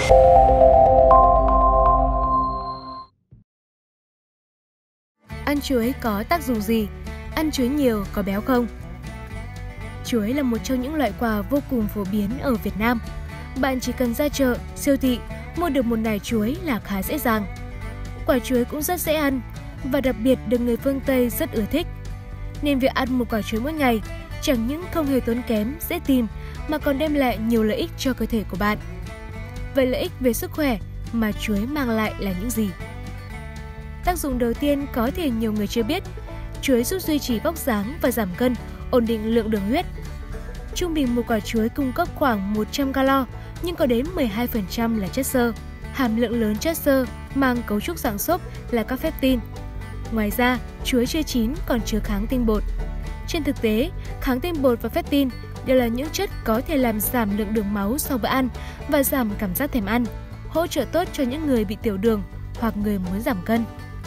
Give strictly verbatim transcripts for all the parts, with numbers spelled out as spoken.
Ăn chuối có tác dụng gì? Ăn chuối nhiều có béo không? Chuối là một trong những loại quả vô cùng phổ biến ở Việt Nam. Bạn chỉ cần ra chợ, siêu thị, mua được một nải chuối là khá dễ dàng. Quả chuối cũng rất dễ ăn và đặc biệt được người phương Tây rất ưa thích. Nên việc ăn một quả chuối mỗi ngày chẳng những không hề tốn kém, dễ tìm mà còn đem lại nhiều lợi ích cho cơ thể của bạn. Vậy lợi ích về sức khỏe mà chuối mang lại là những gì? Tác dụng đầu tiên có thể nhiều người chưa biết, chuối giúp duy trì vóc dáng và giảm cân, ổn định lượng đường huyết. Trung bình một quả chuối cung cấp khoảng một trăm calo, nhưng có đến mười hai phần trăm là chất xơ. Hàm lượng lớn chất xơ mang cấu trúc dạng xốp là các pectin. Ngoài ra, chuối chưa chín còn chứa kháng tinh bột. Trên thực tế, kháng tinh bột và pectin đều là những chất có thể làm giảm lượng đường máu sau bữa ăn và giảm cảm giác thèm ăn, hỗ trợ tốt cho những người bị tiểu đường hoặc người muốn giảm cân.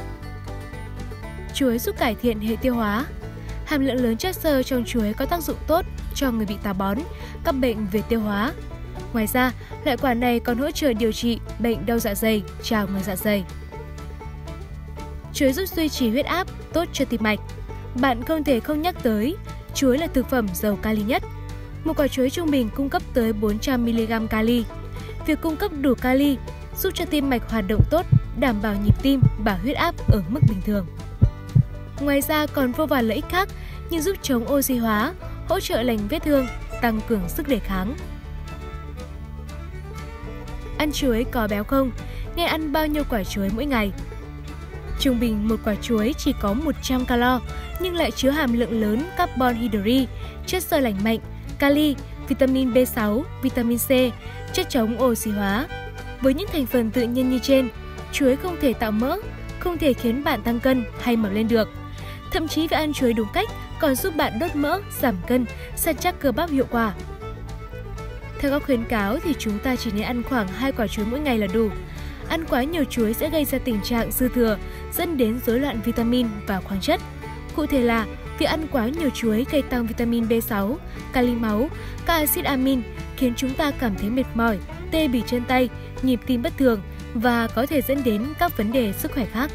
Chuối giúp cải thiện hệ tiêu hóa. Hàm lượng lớn chất xơ trong chuối có tác dụng tốt cho người bị táo bón, các bệnh về tiêu hóa. Ngoài ra, loại quả này còn hỗ trợ điều trị bệnh đau dạ dày, trào ngược dạ dày. Chuối giúp duy trì huyết áp, tốt cho tim mạch. Bạn không thể không nhắc tới, chuối là thực phẩm giàu kali nhất. Một quả chuối trung bình cung cấp tới bốn trăm mi li gam kali. Việc cung cấp đủ kali giúp cho tim mạch hoạt động tốt, đảm bảo nhịp tim và huyết áp ở mức bình thường. Ngoài ra còn vô vàn lợi ích khác như giúp chống oxy hóa, hỗ trợ lành vết thương, tăng cường sức đề kháng. Ăn chuối có béo không? Nên ăn bao nhiêu quả chuối mỗi ngày? Trung bình một quả chuối chỉ có một trăm calo nhưng lại chứa hàm lượng lớn carbon hydrate, chất xơ lành mạnh, kali, vitamin B sáu, vitamin C, chất chống oxy hóa. Với những thành phần tự nhiên như trên, chuối không thể tạo mỡ, không thể khiến bạn tăng cân hay mập lên được. Thậm chí việc ăn chuối đúng cách còn giúp bạn đốt mỡ, giảm cân, săn chắc cơ bắp hiệu quả. Theo các khuyến cáo thì chúng ta chỉ nên ăn khoảng hai quả chuối mỗi ngày là đủ. Ăn quá nhiều chuối sẽ gây ra tình trạng dư thừa, dẫn đến rối loạn vitamin và khoáng chất. Cụ thể là việc ăn quá nhiều chuối gây tăng vitamin B sáu, kali máu, các axit amin khiến chúng ta cảm thấy mệt mỏi, tê bì chân tay, nhịp tim bất thường và có thể dẫn đến các vấn đề sức khỏe khác.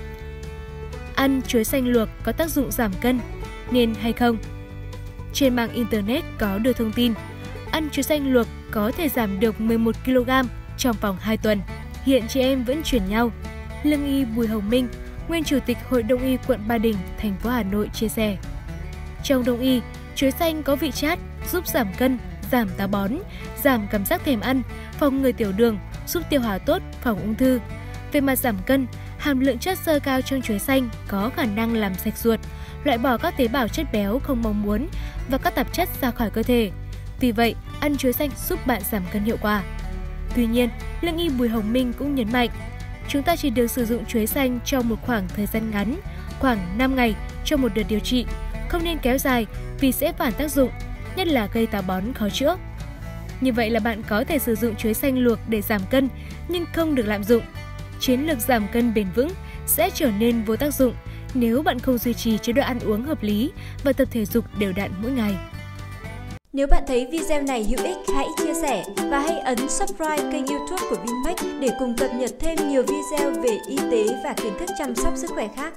Ăn chuối xanh luộc có tác dụng giảm cân, nên hay không? Trên mạng Internet có đưa thông tin, ăn chuối xanh luộc có thể giảm được mười một ki lô gam trong vòng hai tuần. Hiện chị em vẫn chuyển nhau. Lương y Bùi Hồng Minh, nguyên chủ tịch Hội Đông y quận Ba Đình, thành phố Hà Nội chia sẻ. Trong Đông y, chuối xanh có vị chát, giúp giảm cân, giảm táo bón, giảm cảm giác thèm ăn, phòng ngừa tiểu đường, giúp tiêu hóa tốt, phòng ung thư. Về mặt giảm cân, hàm lượng chất xơ cao trong chuối xanh có khả năng làm sạch ruột, loại bỏ các tế bào chất béo không mong muốn và các tạp chất ra khỏi cơ thể. Vì vậy, ăn chuối xanh giúp bạn giảm cân hiệu quả. Tuy nhiên, lương y Bùi Hồng Minh cũng nhấn mạnh, chúng ta chỉ được sử dụng chuối xanh trong một khoảng thời gian ngắn, khoảng năm ngày cho một đợt điều trị, không nên kéo dài vì sẽ phản tác dụng, nhất là gây táo bón khó chữa. Như vậy là bạn có thể sử dụng chuối xanh luộc để giảm cân nhưng không được lạm dụng. Chiến lược giảm cân bền vững sẽ trở nên vô tác dụng nếu bạn không duy trì chế độ ăn uống hợp lý và tập thể dục đều đặn mỗi ngày. Nếu bạn thấy video này hữu ích, hãy chia sẻ và hãy ấn subscribe kênh YouTube của Vinmec để cùng cập nhật thêm nhiều video về y tế và kiến thức chăm sóc sức khỏe khác.